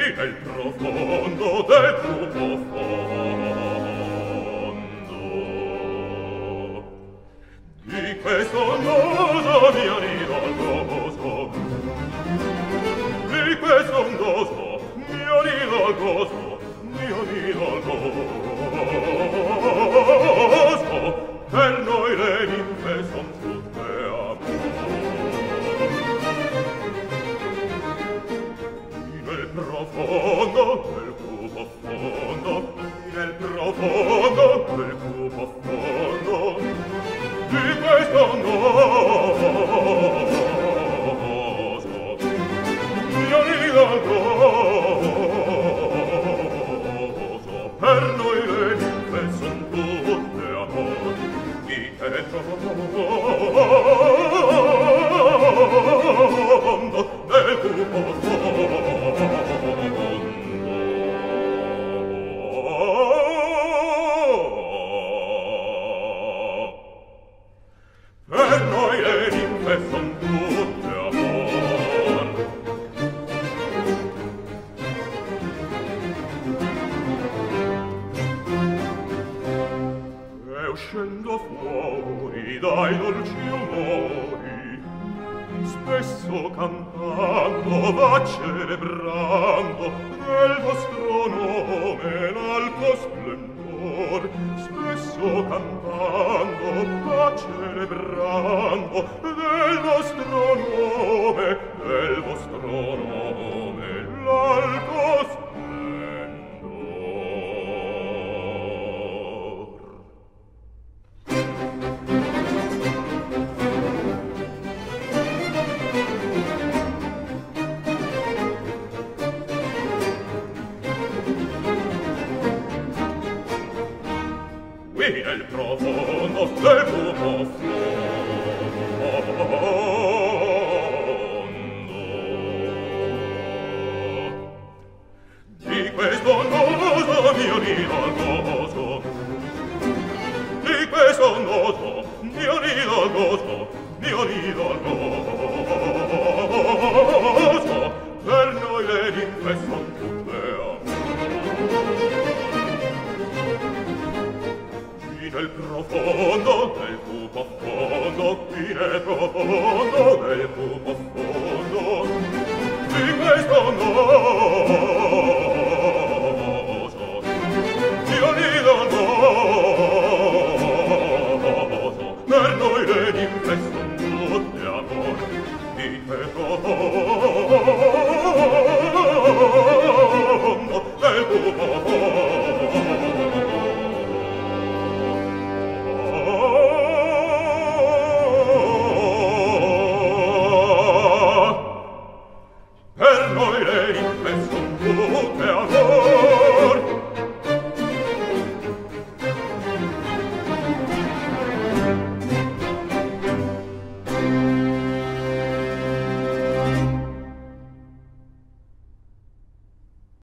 nel profondo del tuo fondo. Di questo nodo mio nido gozo, di questo nodo mio nido gozo, mio nido gozo, per noi le ninfe son tutte nel profondo del cupo fondo, nel profondo del cupo fondo, di questo noso, mio nido gozo, per noi le ninfe son tutte amor, di te profondo del cupo per noi le ninfe son tutte amor. E uscendo fuori dai dolci umori, spesso cantando va celebrando nel vostro nome l'alto splendor, spesso cantando va celebrando del vostro nome l'alto splendor. Qui nel profondo del tuo fondo, di questo nodo mio nido gozo, di questo nodo mio nido gozo, mio nido gozo, per noi le ninfe son tutte nel profondo del cupo fondo, qui nel profondo del cupo fondo, di questo noso, io nido noso, per noi le ninfe son tutte amor, di te profondo